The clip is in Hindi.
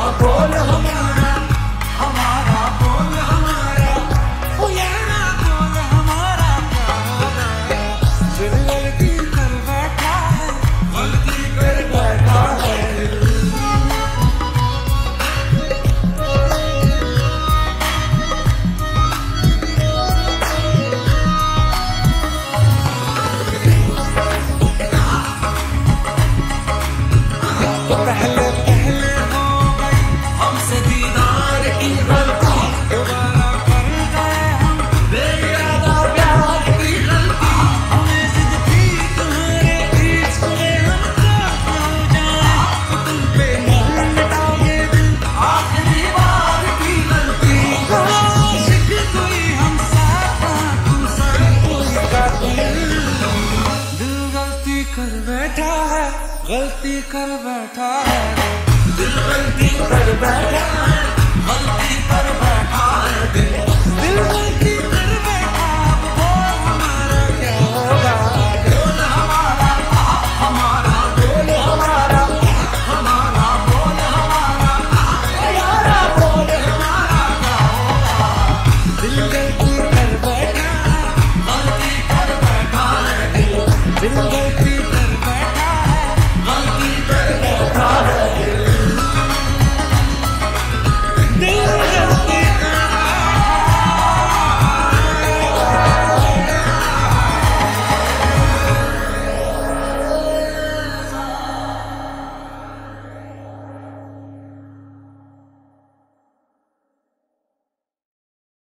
बोल हमारा, हमारा बोल हमारा, ओ यारा बोल हमारा क्या हो गया। दिल गलती कर बैठा है, गलती कर बैठा है। पहले पहले हो गई हमसे दीदार की गलती, दोबारा कर गए हम बेइरादा प्यार की गलती। हमें जिद थी तुम्हारे इश्क में हम काफ हो जाए, तो तुम पे नहीं मिटाओगे दिल आखिरी बार की गलती। आशिक कोई हम साथ तुम सर कोई का दिल गलती कर बैठा है, गलती कर बैठा है, दिल गलती कर बैठा